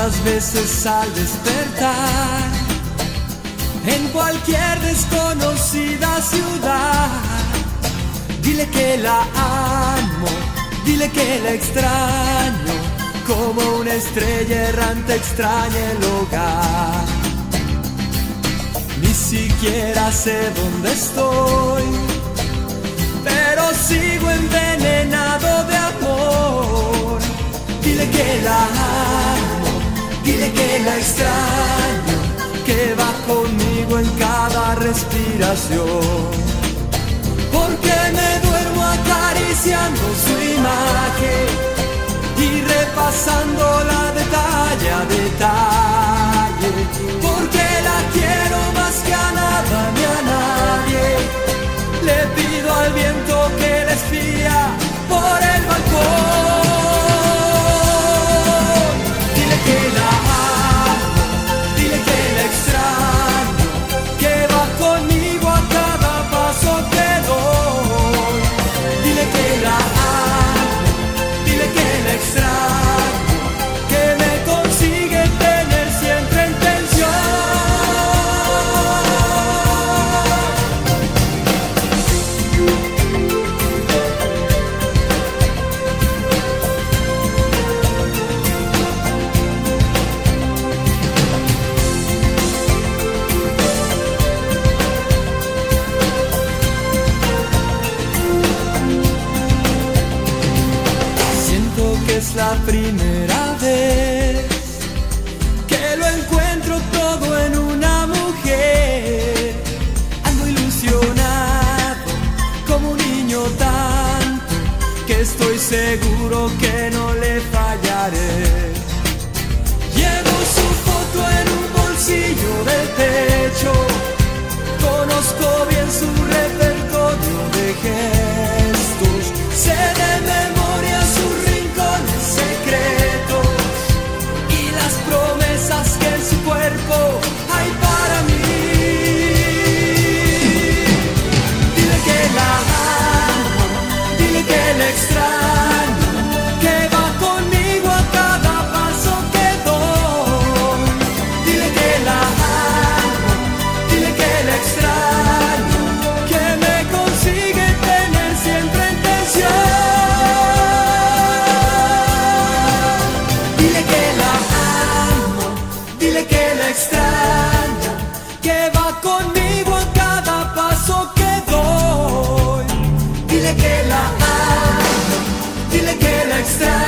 ¿Cuántas veces al despertar en cualquier desconocida ciudad? Dile que la amo, dile que la extraño, como una estrella errante extraña el hogar. Ni siquiera sé dónde estoy, pero sigo envenenado de amor. Dile que la amo, dile que la extraño, que va conmigo en cada respiración. Porque me duermo acariciando su imagen y repasándola detalle a detalle. Porque la quiero más que a nada ni a nadie. Le pido al viento que la espía por el balcón. Dile que la amo, dile que la extraño, que va conmigo a cada paso que doy. Dile que la amo, dile que la extraño, que me consigue tener siempre en tensión. Es la primera vez que lo encuentro todo en una mujer. Ando ilusionado como un niño tanto, que estoy seguro que no le fallaré. Llevo su foto en un bolsillo del pecho, conozco bien su repertorio de gestos, sé de memoria sus secretos y las promesas que en su cuerpo hay para mí. Dile que la amo, dile que la extraño, que va conmigo a cada paso que doy. Dile que la amo, dile que la extraño, que me consigue tener siempre en tensión. Dile que la extraña, que va conmigo a cada paso que doy. Dile que la amo, dile que la extraña.